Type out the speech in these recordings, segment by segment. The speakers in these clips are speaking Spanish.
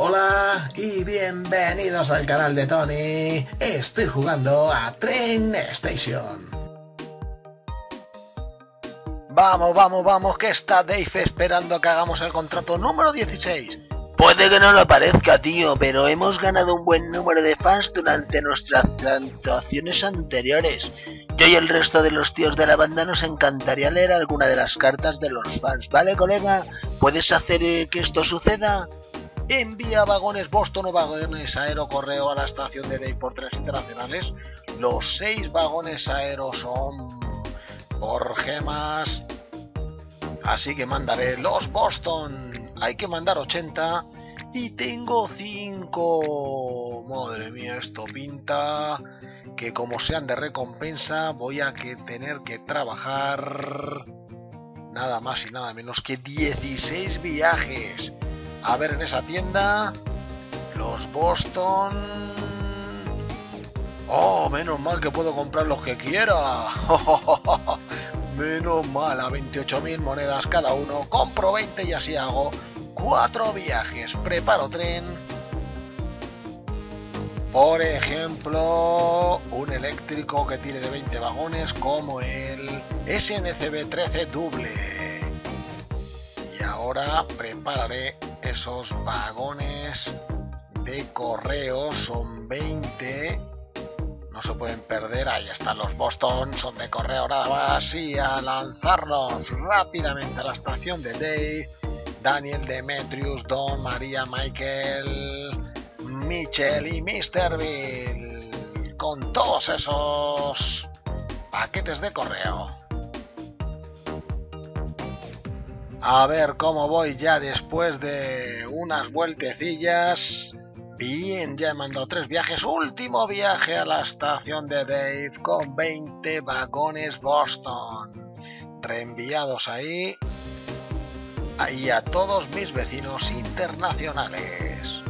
Hola y bienvenidos al canal de Tony. Estoy jugando a Train Station. Vamos, que está Dave esperando a que hagamos el contrato número 16. Puede que no lo parezca, tío, pero hemos ganado un buen número de fans durante nuestras actuaciones anteriores. Yo y el resto de los tíos de la banda nos encantaría leer alguna de las cartas de los fans, ¿vale, colega? ¿Puedes hacer que esto suceda? Envía vagones Boston o vagones Aero Correo a la estación de Dave por 3 internacionales. Los 6 vagones Aero son por gemas, así que mandaré los Boston. Hay que mandar 80 y tengo 5. Madre mía, esto pinta que como sean de recompensa voy a tener que trabajar nada más y nada menos que 16 viajes. A ver, en esa tienda, los Boston. Oh, menos mal que puedo comprar los que quiera. Menos mal, a 28.000 monedas cada uno. Compro 20 y así hago 4 viajes. Preparo tren. Por ejemplo, un eléctrico que tiene de 20 vagones como el SNCB 13 doble. Y ahora prepararé esos vagones de correo, son 20, no se pueden perder. Ahí están los Boston, son de correo nada más, y a lanzarlos rápidamente a la estación de Dave. Daniel, Demetrius, Don, María, Michael, Mitchell y Mr. Bill, con todos esos paquetes de correo. A ver cómo voy ya después de unas vueltecillas. Bien, ya he mandado 3 viajes. Último viaje a la estación de Dave con 20 vagones Boston. Reenviados ahí. Ahí a todos mis vecinos internacionales.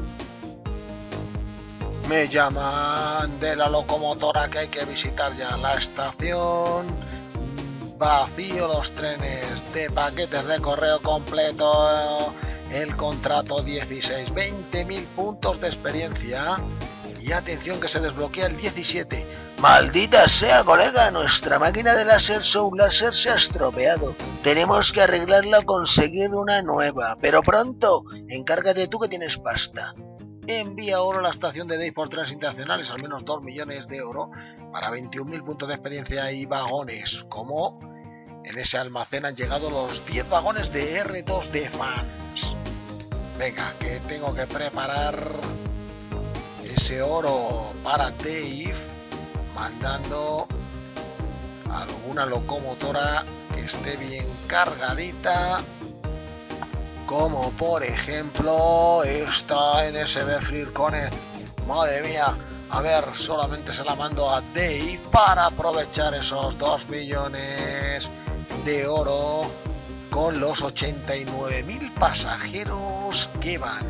Me llaman de la locomotora que hay que visitar ya la estación. Vacío los trenes de paquetes de correo completo. El contrato 16, 20.000 puntos de experiencia. Y atención que se desbloquea el 17. Maldita sea, colega, nuestra máquina de láser Soul Láser se ha estropeado. Tenemos que arreglarla o conseguir una nueva. Pero pronto, encárgate tú que tienes pasta. Envía oro a la estación de Dave por 3 internacionales, al menos 2 millones de oro para 21.000 puntos de experiencia y vagones. Como en ese almacén han llegado los 10 vagones de R2 de fans. Venga, que tengo que preparar ese oro para Dave, mandando alguna locomotora que esté bien cargadita, como por ejemplo esta NSB Freer. Madre mía, a ver, solamente se la mando a Dave para aprovechar esos 2 millones de oro con los 89.000 pasajeros que van.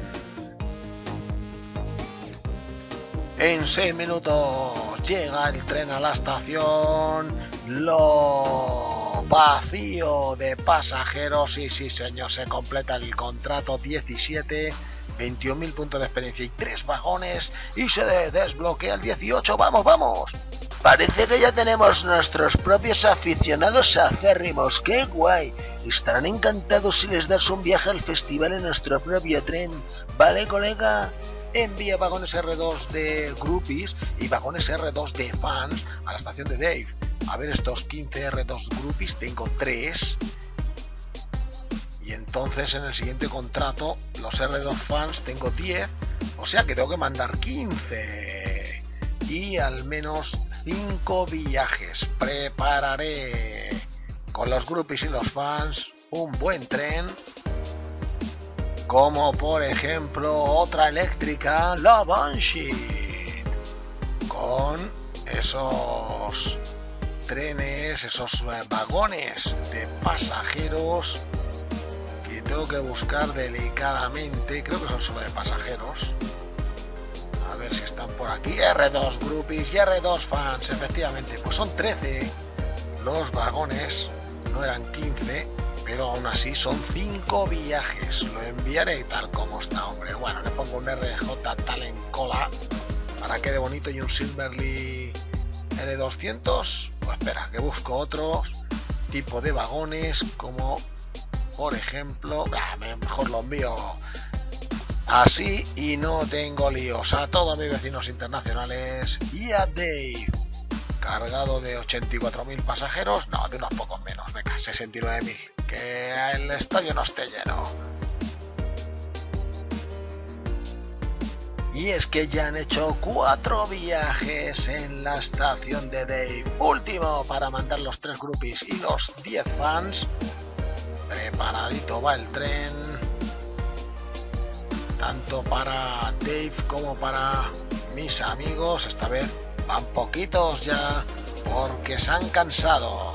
En 6 minutos llega el tren a la estación. Lo vacío de pasajeros. Y sí, señor, se completa el contrato 17. 21.000 puntos de experiencia y 3 vagones. Y se desbloquea el 18. ¡Vamos! Parece que ya tenemos nuestros propios aficionados acérrimos. ¡Qué guay! Estarán encantados si les das un viaje al festival en nuestro propio tren. ¿Vale, colega? Envía vagones R2 de groupies y vagones R2 de fans a la estación de Dave. A ver, estos 15 R2 groupies tengo 3. Y entonces en el siguiente contrato los R2 fans tengo 10. O sea que tengo que mandar 15. Y al menos 5 viajes. Prepararé con los groupies y los fans un buen tren. Como por ejemplo otra eléctrica, la Banshee. Con esos trenes, esos vagones de pasajeros que tengo que buscar delicadamente. Creo que son solo de pasajeros. A ver si están por aquí. R2 groupies y R2 fans, efectivamente. Pues son 13 los vagones, no eran 15. pero aún así son 5 viajes. Lo enviaré tal como está, hombre. Bueno, le pongo un RJ Talent Cola para que quede bonito y un Silverly L200. Pues espera, que busco otro tipo de vagones, como por ejemplo, mejor lo envío así y no tengo líos. A todos mis vecinos internacionales y a Dave, cargado de 84.000 pasajeros, no, de unos pocos menos, venga, 69.000, que el estadio no esté lleno. Y es que ya han hecho 4 viajes en la estación de Dave. Último para mandar los 3 groupies y los 10 fans. Preparadito va el tren, tanto para Dave como para mis amigos. Esta vez van poquitos ya porque se han cansado,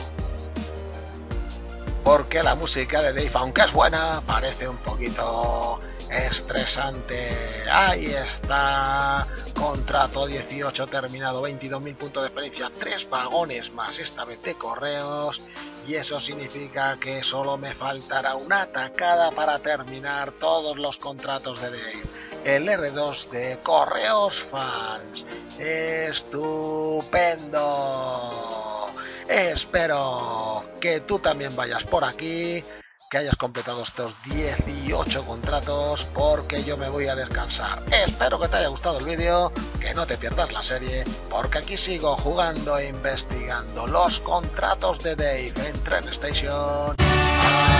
porque la música de Dave, aunque es buena, parece un poquito estresante. Ahí está, contrato 18 terminado, 22.000 puntos de experiencia, 3 vagones más, esta vez de correos, y eso significa que solo me faltará una atacada para terminar todos los contratos de Dave. El R2 de Correos Fans. ¡Estupendo! Espero que tú también vayas por aquí, que hayas completado estos 18 contratos, porque yo me voy a descansar. Espero que te haya gustado el vídeo, que no te pierdas la serie, porque aquí sigo jugando e investigando los contratos de Dave en Train Station.